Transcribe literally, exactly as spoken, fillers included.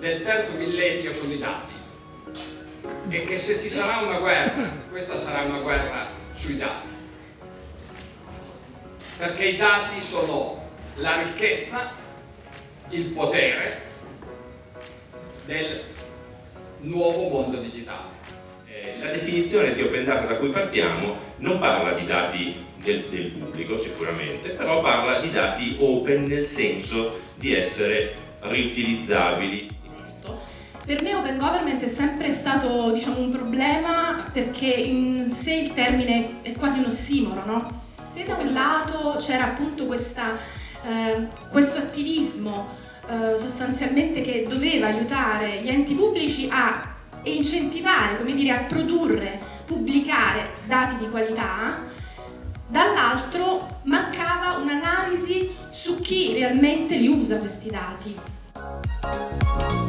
del terzo millennio sono i dati, e che se ci sarà una guerra, questa sarà una guerra sui dati, perché i dati sono la ricchezza, il potere del nuovo mondo digitale. La definizione di open data da cui partiamo non parla di dati del, del pubblico sicuramente, però parla di dati open nel senso di essere riutilizzabili. Per me open government è sempre stato, diciamo, un problema, perché in sé il termine è quasi un ossimoro, no? Se da un lato c'era appunto questa, eh, questo attivismo eh, sostanzialmente che doveva aiutare gli enti pubblici a e incentivare, come dire, a produrre, pubblicare dati di qualità, dall'altro mancava un'analisi su chi realmente li usa questi dati.